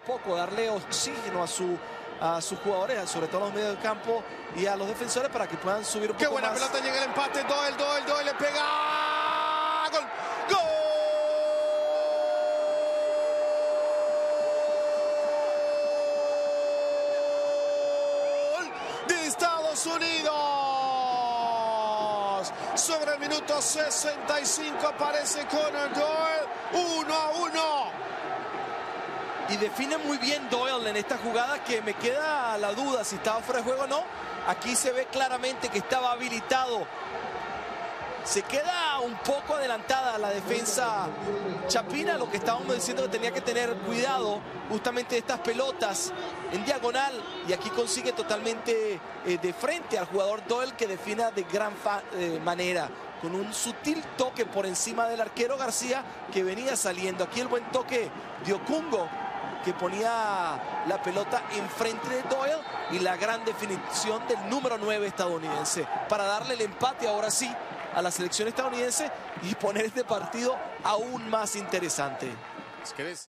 Poco darle oxígeno a sus jugadores, sobre todo a los medios del campo y a los defensores, para que puedan subir un poco. Qué buena más. pelota, llega el empate. Doyle le pega. ¡Gol! ¡Gol de Estados Unidos! Sobre el minuto 65 aparece Conor Doyle. 1-1. Y define muy bien Doyle en esta jugada, que me queda la duda si estaba fuera de juego o no. Aquí se ve claramente que estaba habilitado. Se queda un poco adelantada la defensa chapina, lo que estábamos diciendo, que tenía que tener cuidado justamente de estas pelotas en diagonal. Y aquí consigue totalmente de frente al jugador Doyle, que defina de gran manera, con un sutil toque por encima del arquero García, que venía saliendo. Aquí el buen toque de Okungo, que ponía la pelota enfrente de Doyle, y la gran definición del número 9 estadounidense para darle el empate ahora sí a la selección estadounidense y poner este partido aún más interesante.